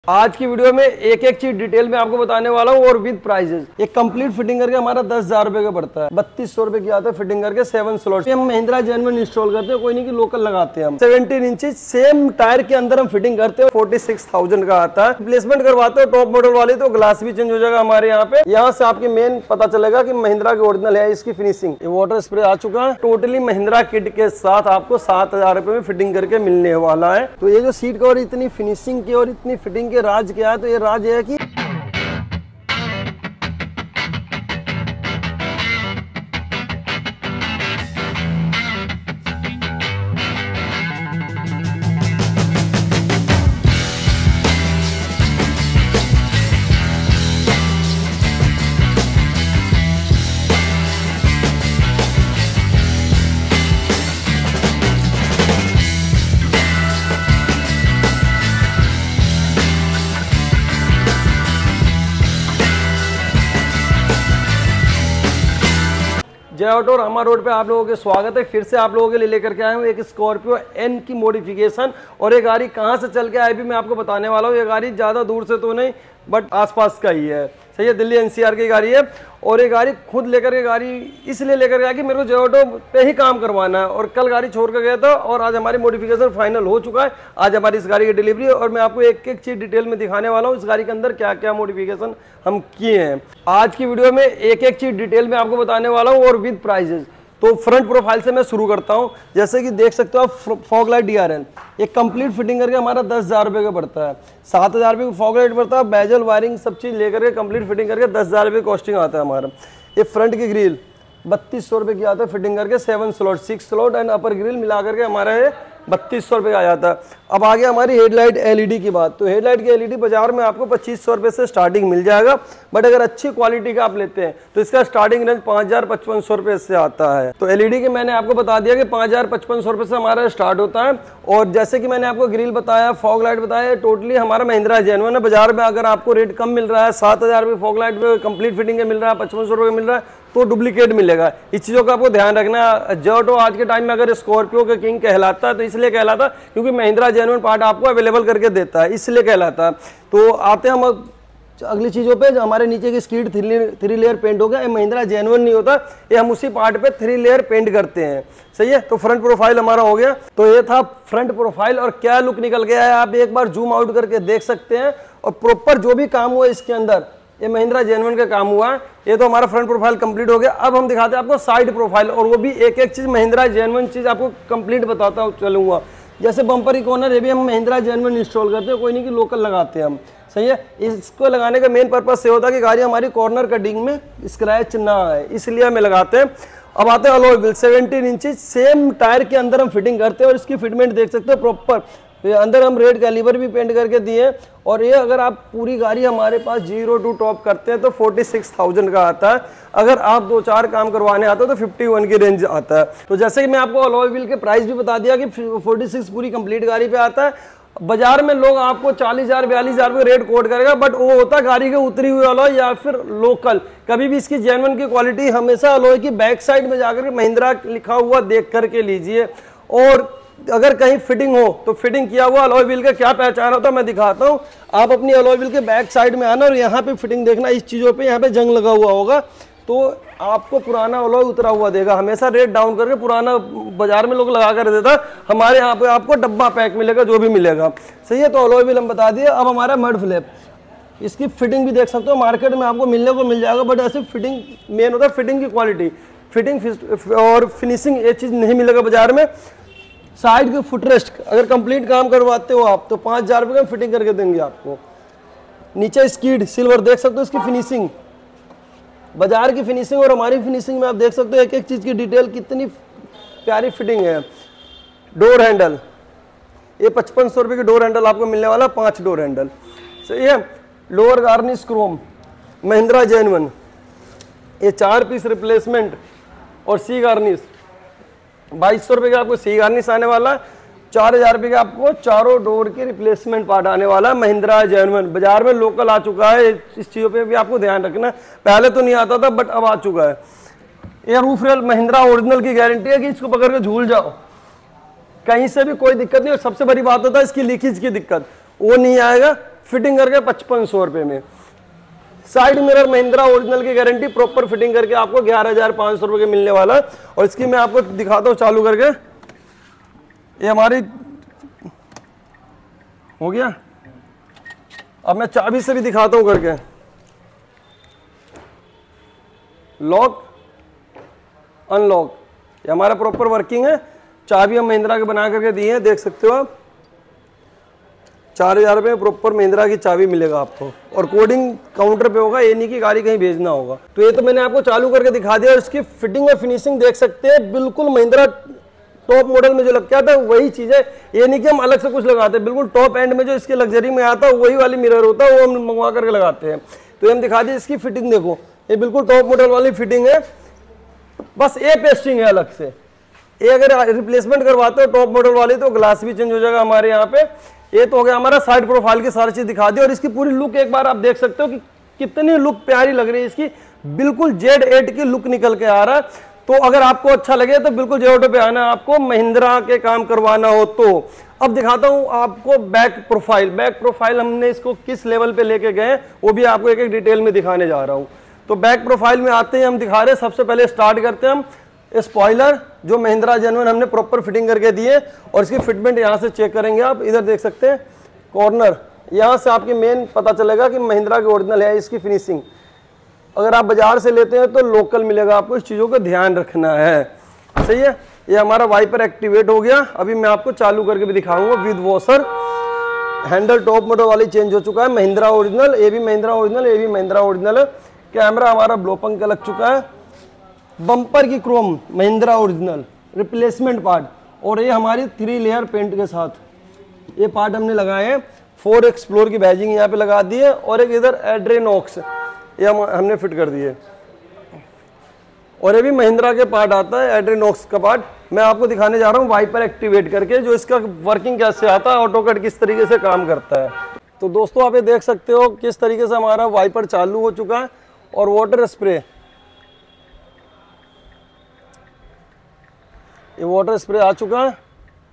आज की वीडियो में एक एक चीज डिटेल में आपको बताने वाला हूँ और विद प्राइजेस। एक कंप्लीट फिटिंग करके हमारा 10,000 रुपए का पड़ता है। 3200 रुपए की आता है फिटिंग करके 7 स्लॉट। हम महिंद्रा जेन्युइन इंस्टॉल करते हैं, कोई नहीं कि लोकल लगाते हैं हम। 17 इंची सेम टायर के अंदर हम फिटिंग करते हैं। 46,000 का आता है। रिप्लेसमेंट करवाते हो टॉप मॉडल वाले तो ग्लास भी चेंज हो जाएगा हमारे यहाँ पे। यहाँ से आपके मेन पता चलेगा कि महिंद्रा की ओरिजिनल है इसकी फिनिशिंग। वाटर स्प्रे आ चुका है। टोटली महिंद्रा किट के साथ आपको 7,000 रुपए में फिटिंग करके मिलने वाला है। तो ये जो सीट कवर इतनी फिनिशिंग की और इतनी फिटिंग के राज क्या है, तो ये राज है कि जय ऑटो रामा रोड पे आप लोगों के स्वागत है। फिर से आप लोगों के लिए लेकर के आया हूँ एक स्कॉर्पियो एन की मॉडिफिकेशन। और ये गाड़ी कहाँ से चल के आई भी मैं आपको बताने वाला हूँ। ये गाड़ी ज़्यादा दूर से तो नहीं बट आसपास का ही है, सही है। दिल्ली एनसीआर की गाड़ी है और ये गाड़ी खुद लेकर के गाड़ी इसलिए लेकर गया कि मेरे को जय ऑटो पे ही काम करवाना है। और कल गाड़ी छोड़ कर गया था और आज हमारी मॉडिफिकेशन फाइनल हो चुका है। आज हमारी इस गाड़ी की डिलीवरी और मैं आपको एक एक चीज डिटेल में दिखाने वाला हूँ इस गाड़ी के अंदर क्या क्या मॉडिफिकेशन हम किए हैं। आज की वीडियो में एक एक चीज डिटेल में आपको बताने वाला हूँ और विद प्राइजेस। तो फ्रंट प्रोफाइल से मैं शुरू करता हूं। जैसे कि देख सकते हो आप फॉग लाइट DRN एक कंप्लीट फिटिंग करके हमारा 10,000 रुपए का पड़ता है। 7,000 रुपये का फॉग लाइट पड़ता है। बेजल वायरिंग सब चीज़ लेकर के कंप्लीट फिटिंग करके 10,000 रुपये कॉस्टिंग आता है हमारा। ये फ्रंट की ग्रिल 3200 रुपये की आता है फिटिंग करके 7 slot 6 slot and upper grille मिला करके हमारा ये 3200 रुपये का आ जाता है। अब आगे हमारी हेडलाइट LED की बात। तो हेडलाइट की LED बाजार में आपको 2500 रुपये से स्टार्टिंग मिल जाएगा। बट अगर अच्छी क्वालिटी का आप लेते हैं तो इसका स्टार्टिंग रेंज 5,000-5500 रुपये से आता है। तो LED के मैंने आपको बता दिया कि 5,000-5500 रुपये से हमारा स्टार्ट होता है। और जैसे कि मैंने आपको ग्रिल बताया, फॉग लाइट बताया, टोटली हमारा महिंद्रा जेन्युइन है। बाजार में अगर आपको रेट कम मिल रहा है, 7,000 रुपये फॉग लाइट में कंप्लीट फिटिंग के मिल रहा है, 5500 रुपये मिल रहा है, तो डुप्लीकेट मिलेगा। इस चीज़ों का आपको ध्यान रखना। जय ऑटो आज के टाइम में अगर स्कॉर्पियो के किंग कहलाता है तो इसलिए कहलाता क्योंकि महिंद्रा जेन्युइन पार्ट आपको अवेलेबल करके देता है, इसलिए कहलाता है। तो आते हैं हम अगली चीज़ों पे। जो हमारे नीचे की स्कीड 3 लेयर पेंट हो गया। ये महिंद्रा जेन्युइन नहीं होता, ये हम उसी पार्ट पे 3 लेयर पेंट करते हैं, सही है। तो फ्रंट प्रोफाइल हमारा हो गया। तो ये था फ्रंट प्रोफाइल और क्या लुक निकल गया है आप एक बार जूम आउट करके देख सकते हैं। और प्रॉपर जो भी काम हुआ इसके अंदर ये महिंद्रा जेन्युइन का काम हुआ है। ये तो हमारा फ्रंट प्रोफाइल कंप्लीट हो गया। अब हम दिखाते हैं आपको साइड प्रोफाइल और वो भी एक एक चीज़ महिंद्रा जेन्युइन चीज़ आपको कंप्लीट बताता चलूँगा। जैसे बम्पर की कॉर्नर ये भी हम महिंद्रा जेन्युइन इंस्टॉल करते हैं, कोई नहीं कि लोकल लगाते हैं हम, सही है। इसको लगाने का मेन पर्पस ये होता है कि गाड़ी हमारी कॉर्नर कटिंग में स्क्रैच ना आए, इसलिए हमें लगाते हैं। अब आते हैं अलॉय व्हील 17 इंची सेम टायर के अंदर हम फिटिंग करते हैं और इसकी फिटमेंट देख सकते हो प्रॉपर। अंदर हम रेड कैलिबर भी पेंट करके दिए। और ये अगर आप पूरी गाड़ी हमारे पास 0 to टॉप करते हैं तो 46,000 का आता है। अगर आप 2-4 काम करवाने आते हो तो 51 की रेंज आता है। तो जैसे कि मैं आपको अलॉय व्हील के प्राइस भी बता दिया कि 46 पूरी कंप्लीट गाड़ी पे आता है। बाजार में लोग आपको 40,000-42,000 रुपये रेट कोट करेगा बट वो होता है गाड़ी के उतरी हुई अलॉय या फिर लोकल। कभी भी इसकी जेन्युइन की क्वालिटी हमेशा अलॉय की बैक साइड में जाकर के महिंद्रा लिखा हुआ देख करके लीजिए। और अगर कहीं फिटिंग हो तो फिटिंग किया हुआ अलॉय व्हील का क्या पहचान होता है मैं दिखाता हूँ। आप अपनी अलॉय व्हील के बैक साइड में आना और यहाँ पे फिटिंग देखना। इस चीज़ों पे यहाँ पे जंग लगा हुआ होगा तो आपको पुराना अलॉय उतरा हुआ देगा। हमेशा रेट डाउन करके पुराना बाजार में लोग लगा कर देता, हमारे यहाँ पे आपको डब्बा पैक मिलेगा जो भी मिलेगा, सही है। तो अलॉय व्हील हम बता दिए। अब हमारा मड फ्लैप, इसकी फिटिंग भी देख सकते हो, मार्केट में आपको मिलने को मिल जाएगा बट ऐसे फिटिंग मेन होता है फिटिंग की क्वालिटी, फिटिंग और फिनिशिंग ये चीज़ नहीं मिलेगा बाजार में। साइड के फुटरेस्ट अगर कंप्लीट काम करवाते हो आप तो 5,000 रुपये का फिटिंग करके देंगे आपको। नीचे स्कीड सिल्वर देख सकते हो, इसकी फिनिशिंग बाजार की फिनिशिंग और हमारी फिनिशिंग में आप देख सकते हो एक एक चीज़ की डिटेल कितनी प्यारी फिटिंग है। डोर हैंडल ये 5500 रुपये की डोर हैंडल आपको मिलने वाला, 5 डोर हैंडल, सही है। Lower garnish chrome Mahindra genuine, ये 4 पीस रिप्लेसमेंट और सी गार्निश 2200 रुपये का आपको सी गार्निश आने वाला। 4,000 रुपये का आपको चारों डोर की रिप्लेसमेंट पार्ट आने वाला है। महिंद्रा जेन्युइन बाजार में लोकल आ चुका है। इस चीज़ों पे भी आपको ध्यान रखना, पहले तो नहीं आता था बट अब आ चुका है। ये रूफ रेल महिंद्रा ओरिजिनल की गारंटी है कि इसको पकड़ के झूल जाओ, कहीं से भी कोई दिक्कत नहीं। और सबसे बड़ी बात होता है इसकी लीकेज की दिक्कत, वो नहीं आएगा। फिटिंग करके 5500 रुपये में। साइड मिरर महिंद्रा ओरिजिनल की गारंटी, प्रॉपर फिटिंग करके आपको 11,500 रुपये के मिलने वाला है। और इसकी मैं आपको दिखाता हूँ चालू करके, ये हमारी हो गया। अब मैं चाबी से भी दिखाता हूँ करके, लॉक अनलॉक, ये हमारा प्रॉपर वर्किंग है। चाबी हम महिंद्रा के बना करके दिए हैं, देख सकते हो आप। 4,000 रुपये प्रॉपर महिंद्रा की चाबी मिलेगा आपको, और कोडिंग काउंटर पे होगा, ये नहीं कि गाड़ी कहीं भेजना होगा। तो ये तो मैंने आपको चालू करके दिखा दिया। और इसकी फिटिंग और फिनिशिंग देख सकते हैं, बिल्कुल महिंद्रा टॉप मॉडल में जो लग क्या था वही चीज़ है। ये नहीं कि हम अलग से कुछ लगाते हैं, बिल्कुल टॉप एंड में जो इसके लग्जरी में आता है वही वाली मिरर होता है, वो हम मंगवा करके लगाते हैं। तो ये हम दिखा दिए। इसकी फिटिंग देखो, ये बिल्कुल टॉप मॉडल वाली फिटिंग है, बस ये पेस्टिंग है अलग से। ये अगर रिप्लेसमेंट करवाते हो टॉप मॉडल वाली तो ग्लास भी चेंज हो जाएगा हमारे यहाँ पे। ये तो हो गया हमारा साइड प्रोफाइल की सारी चीज दिखा दी। और इसकी पूरी लुक एक बार आप देख सकते हो कि कितनी लुक प्यारी लग रही है इसकी, बिल्कुल Z8 की लुक निकल के आ रहा है। तो अगर आपको अच्छा लगे तो बिल्कुल जे ऑटो पे आना, आपको महिंद्रा के काम करवाना हो तो। अब दिखाता हूं आपको बैक प्रोफाइल। बैक प्रोफाइल हमने इसको किस लेवल पे लेके गए वो भी आपको एक एक डिटेल में दिखाने जा रहा हूं। तो बैक प्रोफाइल में आते हैं, हम दिखा रहे हैं। सबसे पहले स्टार्ट करते हैं हम स्पॉइलर, जो महिंद्रा जेन्युइन हमने प्रॉपर फिटिंग करके दिए। और इसकी फिटमेंट यहाँ से चेक करेंगे आप, इधर देख सकते हैं कॉर्नर, यहाँ से आपकी मेन पता चलेगा कि महिंद्रा की ओरिजिनल है। इसकी फिनिशिंग अगर आप बाजार से लेते हैं तो लोकल मिलेगा, आपको इस चीज़ों का ध्यान रखना है, सही है। ये हमारा वाइपर एक्टिवेट हो गया। अभी मैं आपको चालू करके भी दिखाऊंगा with washer. Handle top model वाली चेंज हो चुका है, महिंद्रा ओरिजिनल, ये भी महिंद्रा ओरिजिनल, ये भी महिंद्रा ओरिजिनल है। कैमरा हमारा ब्लो पंख का लग चुका है। बम्पर की chrome Mahindra original replacement part, और ये हमारी 3 लेयर पेंट के साथ ये पार्ट हमने लगाए हैं। 4 एक्सप्लोर की बैजिंग यहाँ पे लगा दी है, और एक इधर एड्रेनॉक्स ये हमने फिट कर दिए। और ये भी महिंद्रा के पार्ट आता है, एड्रेनॉक्स का पार्ट। मैं आपको दिखाने जा रहा हूँ वाइपर एक्टिवेट करके, जो इसका वर्किंग कैसे आता है, ऑटो कट किस तरीके से काम करता है। तो दोस्तों आप ये देख सकते हो किस तरीके से हमारा वाइपर चालू हो चुका है। और वाटर स्प्रे, ये वाटर स्प्रे आ चुका है,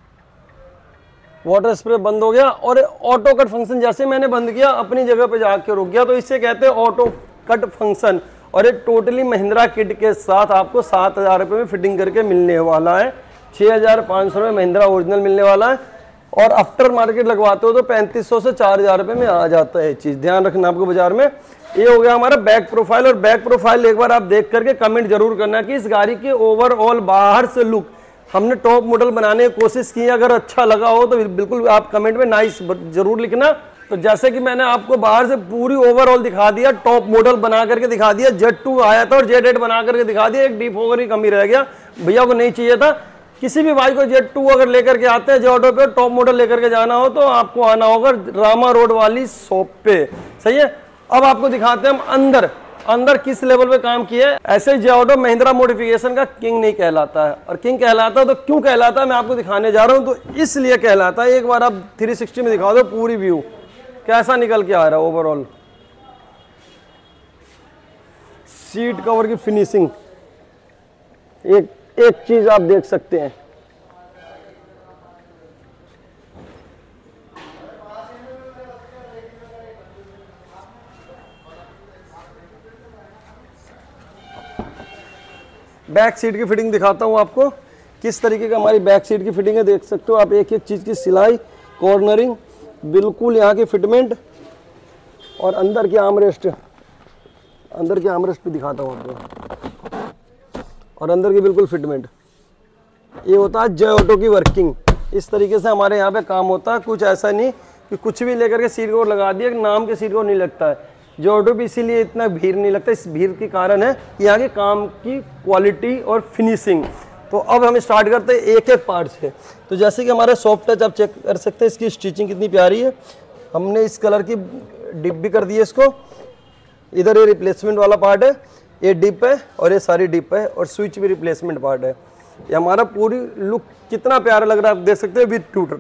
वाटर स्प्रे बंद हो गया। और ऑटो कट फंक्शन जैसे मैंने बंद किया अपनी जगह पे जाके रुक गया, तो इससे कहते हैं ऑटो कट फंक्शन। और ये टोटली महिंद्रा किट के साथ आपको 7,000 रुपये में फिटिंग करके मिलने वाला है। 6,500 रुपये महिंद्रा ओरिजिनल मिलने वाला है। और आफ्टर मार्केट लगवाते हो तो 3,500 से 4,000 रुपये में आ जाता है चीज़, ध्यान रखना आपको बाजार में। ये हो गया हमारा बैक प्रोफाइल। और बैक प्रोफाइल एक बार आप देख करके कमेंट जरूर करना कि इस गाड़ी की ओवरऑल बाहर से लुक हमने टॉप मॉडल बनाने की कोशिश की, अगर अच्छा लगा हो तो बिल्कुल आप कमेंट में नाइस जरूर लिखना। तो जैसे कि मैंने आपको बाहर से पूरी ओवरऑल दिखा दिया, टॉप मॉडल बना करके दिखा दिया। Z2 आया था और Z8 बना करके दिखा दिया, एक डीप होकर ही कमी रह गया, भैया को नहीं चाहिए था। किसी भी भाई को Z2 अगर लेकर के आते हैं जे ऑटो पे, टॉप मॉडल लेकर के जाना हो तो आपको आना होगा रामा रोड वाली शॉप पे, सही है। अब आपको दिखाते हैं हम अंदर अंदर किस लेवल पे काम किया है। ऐसे जे ऑटो महिंद्रा मॉडिफिकेशन का किंग नहीं कहलाता है, और किंग कहलाता है तो क्यों कहलाता है मैं आपको दिखाने जा रहा हूं। तो इसलिए कहलाता है, एक बार आप 360 में दिखा दो पूरी व्यू कैसा निकल के आ रहा है ओवरऑल। सीट कवर की फिनिशिंग, एक चीज आप देख सकते हैं, बैक सीट की फिटिंग दिखाता हूं आपको किस तरीके का हमारी बैक सीट की फिटिंग है। देख सकते हो आप एक एक चीज की सिलाई, कॉर्नरिंग, बिल्कुल यहाँ की फिटमेंट, और अंदर की आर्मरेस्ट, अंदर की आर्मरेस्ट भी दिखाता हूँ आपको, और अंदर की बिल्कुल फिटमेंट। ये होता है जे ऑटो की वर्किंग। इस तरीके से हमारे यहाँ पे काम होता है। कुछ ऐसा नहीं कि कुछ भी लेकर के सीट कवर लगा दिया, नाम के सीट कवर नहीं लगता है। जे ऑटो भी इसीलिए इतना भीड़ नहीं लगता, इस भीड़ के कारण है यहाँ के काम की क्वालिटी और फिनिशिंग। तो अब हम स्टार्ट करते हैं एक एक पार्ट से। तो जैसे कि हमारे सॉफ्ट टच आप चेक कर सकते हैं, इसकी स्टिचिंग कितनी प्यारी है। हमने इस कलर की डिप भी कर दी है इसको। इधर ये रिप्लेसमेंट वाला पार्ट है, ये डिप है और ये सारी डिप है, और स्विच भी रिप्लेसमेंट पार्ट है। ये हमारा पूरी लुक कितना प्यारा लग रहा है आप देख सकते हैं विद ट्यूटर।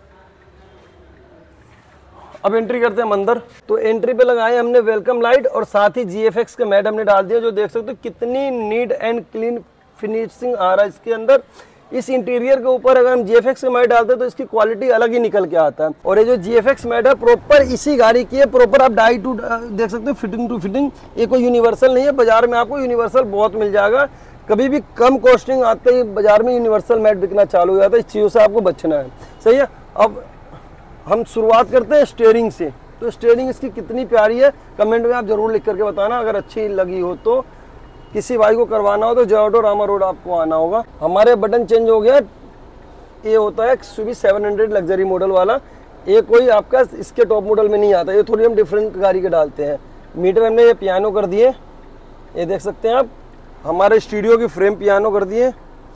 अब एंट्री करते हैं हम अंदर। तो एंट्री पे लगाए हमने वेलकम लाइट, और साथ ही GFX का मैट हमने डाल दिया, जो देख सकते हो कितनी नीट एंड क्लीन फिनिशिंग आ रहा है इसके अंदर। इस इंटीरियर के ऊपर अगर हम GFX का मैट डालते हैं तो इसकी क्वालिटी अलग ही निकल के आता है। और ये जो GFX मैट है प्रॉपर इसी गाड़ी की है, प्रॉपर आप डाई टू देख सकते हो, फिटिंग टू फिटिंग। ये कोई यूनिवर्सल नहीं है, बाजार में आपको यूनिवर्सल बहुत मिल जाएगा। कभी भी कम कॉस्टिंग आते ही बाजार में यूनिवर्सल मैट बिकना चालू हो जाता है, इस चीज़ों से आपको बचना है। सही है। अब हम शुरुआत करते हैं स्टीयरिंग से। तो स्टीयरिंग इसकी कितनी प्यारी है कमेंट में आप जरूर लिख करके बताना। अगर अच्छी लगी हो तो किसी भाई को करवाना हो तो जयोटो रामा रोड आपको आना होगा। हमारे बटन चेंज हो गया। ये होता है एक्सयूवी 700 लग्जरी मॉडल वाला। ये कोई आपका इसके टॉप मॉडल में नहीं आता, ये थोड़ी हम डिफरेंट गाड़ी के डालते हैं। मीटर हमने ये पियानो कर दिए, ये देख सकते हैं आप। हमारे स्टूडियो की फ्रेम पियानो कर दिए।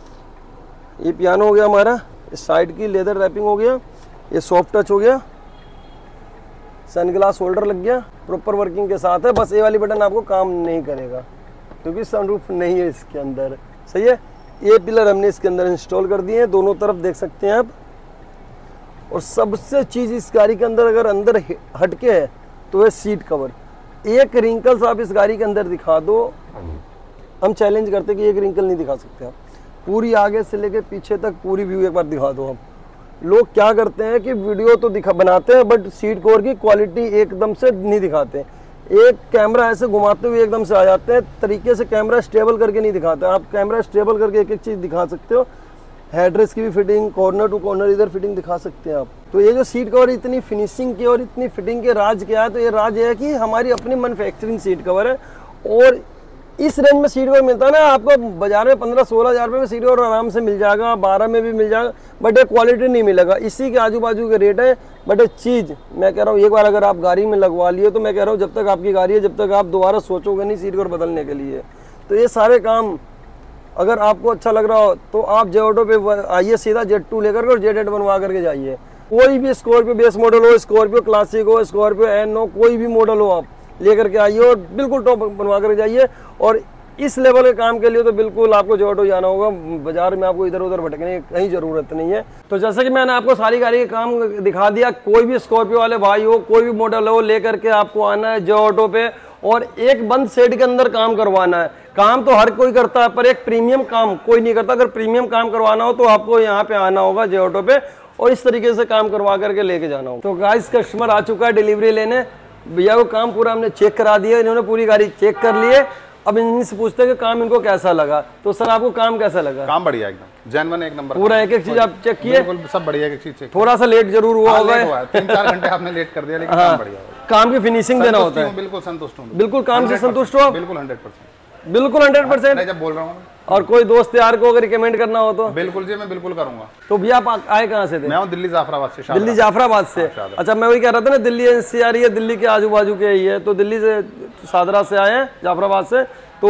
ये पियानो हो गया हमारा। इस साइड की लेदर रैपिंग हो गया। ये सॉफ्ट टच हो गया। सनग्लास होल्डर लग गया, प्रॉपर वर्किंग के साथ है। बस ये वाली बटन आपको काम नहीं करेगा क्योंकि सनरूफ नहीं है इसके अंदर। सही है। ये पिलर हमने इसके अंदर इंस्टॉल कर दिए हैं, दोनों तरफ देख सकते हैं आप। और सबसे चीज़ इस गाड़ी के अंदर अगर अंदर हटके है तो है सीट कवर। एक रिंकल्स आप इस गाड़ी के अंदर दिखा दो, हम चैलेंज करते कि एक रिंकल नहीं दिखा सकते आप। पूरी आगे से लेके पीछे तक पूरी व्यू एक बार दिखा दो आप। लोग क्या करते हैं कि वीडियो तो बनाते हैं बट सीट कवर की क्वालिटी एकदम से नहीं दिखाते। एक कैमरा ऐसे घुमाते हुए एकदम से आ जाते हैं, तरीके से कैमरा स्टेबल करके नहीं दिखाते। आप कैमरा स्टेबल करके एक एक चीज़ दिखा सकते हो। हेडरेस्ट की भी फिटिंग, कॉर्नर टू कॉर्नर इधर फिटिंग दिखा सकते हैं आप। तो ये जो सीट कवर इतनी फिनिशिंग की और इतनी फिटिंग के राज क्या है, तो ये राज ये है कि हमारी अपनी मैन्युफैक्चरिंग सीट कवर है। और इस रेंज में सीट कवर मिलता है ना आपको बाजार में 15-16 हज़ार रुपये में सीट कवर आराम से मिल जाएगा, 12 में भी मिल जाएगा, बट ये क्वालिटी नहीं मिलेगा। इसी के आजू बाजू के रेट है। बट ये चीज़ मैं कह रहा हूँ एक बार अगर आप गाड़ी में लगवा लिए तो मैं कह रहा हूँ जब तक आपकी गाड़ी है जब तक आप दोबारा सोचोगे नहीं सीट कवर बदलने के लिए। तो ये सारे काम अगर आपको अच्छा लग रहा हो तो आप जयोटो पे आइए, सीधा Z2 लेकर और Z8 बनवा करके जाइए। कोई भी स्कॉर्पियो बेस मॉडल हो, स्कॉर्पियो क्लासिक हो, स्कॉर्पियो एन हो, कोई भी मॉडल हो आप लेकर के आइए और बिल्कुल टॉप बनवा कर जाइए। और इस लेवल के काम के लिए तो बिल्कुल आपको जयोटो जाना होगा। बाजार में आपको इधर उधर भटकने की कहीं ज़रूरत नहीं है। तो जैसे कि मैंने आपको सारी गाड़ी का काम दिखा दिया, कोई भी स्कॉर्पियो वाले भाई हो, कोई भी मॉडल हो, लेकर के आपको आना है जयोटो पे और एक बंद सेट के अंदर काम करवाना है। काम तो हर कोई करता है पर एक प्रीमियम काम कोई नहीं करता। अगर प्रीमियम काम करवाना हो तो आपको यहाँ पे आना होगा जयोटो पे और इस तरीके से काम करवा करके लेके जाना होगा। तो गाइस कस्टमर आ चुका है डिलीवरी लेने। भैया को काम पूरा हमने चेक करा दिया, इन्होंने पूरी गाड़ी चेक कर ली है। अब इनसे पूछते हैं कि काम इनको कैसा लगा। तो सर आपको काम कैसा लगा? काम बढ़िया एकदम जेन्युइन एक नंबर, पूरा एक एक चीज आप चेक किए? बिल्कुल सब बढ़िया, एक चीज चेक। थोड़ा सा लेट जरूर हुआ होगा, 3-4 घंटे आपने लेट कर दिया लेकिन काम बढ़िया हुआ। काम की फिनिशिंग देना होता है। बिल्कुल संतुष्ट हूँ। बिल्कुल काम से संतुष्ट हो? बिल्कुल 100%। बिल्कुल 100%। जब बोल रहा हूँ। और कोई दोस्त यार को अगर रिकमेंड करना हो तो? बिल्कुल जी मैं बिल्कुल करूंगा। तो भैया आप आए कहाँ से थे? मैं हूँ दिल्ली जाफराबाद से। दिल्ली जाफराबाद से? अच्छा मैं वही कह रहा था ना, दिल्ली NCR है, दिल्ली के आजू बाजू के ही है। तो दिल्ली से सादरा से आए हैं, जाफराबाद से। तो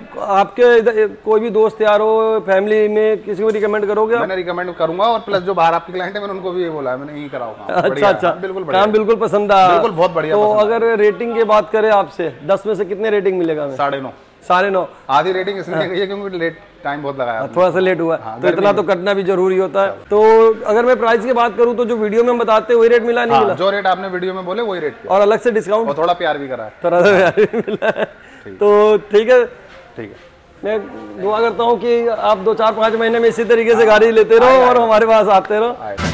आपके कोई भी दोस्त यार हो, फैमिली में किसी को रिकमेंड करोगे? मैंने रिकमेंड करूंगा और प्लस जो बाहर आपके क्लाइंट है मैंने उनको भी ये बोला है, मैंने यही कराऊंगा। अच्छा बिल्कुल काम बिल्कुल पसंद आया? बिल्कुल बहुत बढ़िया। तो अगर रेटिंग की बात करें आपसे 10 में से कितने रेटिंग मिलेगा? 9.5। 9.5? आधी रेटिंग इसलिए गई है क्योंकि लेट टाइम बहुत लगाया, थोड़ा सा लेट हुआ। तो इतना तो कटना भी जरूरी होता है। तो अगर मैं प्राइस की बात करूं तो जो वीडियो में बताते हैं वही रेट मिला नहीं मिला? जो रेट आपने वीडियो में बोले वही रेट। और अलग से डिस्काउंट? और थोड़ा प्यार भी करा है। थोड़ा सा प्यार भी मिला है। तो ठीक है। ठीक है। मैं दुआ करता हूँ कि आप 2-4-5 महीने में इसी तरीके से गाड़ी लेते रहो और हमारे पास आते रहो।